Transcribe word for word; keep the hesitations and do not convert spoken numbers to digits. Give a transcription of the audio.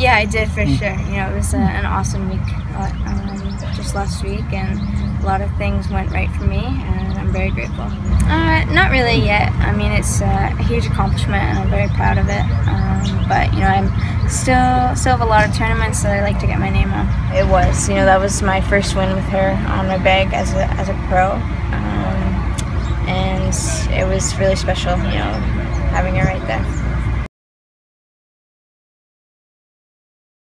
Yeah, I did for sure. You know, it was a, an awesome week uh, um, just last week, and a lot of things went right for me, and I'm very grateful. Uh, not really yet. I mean, it's uh, a huge accomplishment, and I'm very proud of it. Um, but you know, I'm still still have a lot of tournaments that I like to get my name on. It was, you know, that was my first win with her on my bag as a as a pro, um, and it was really special. You know, having her right there.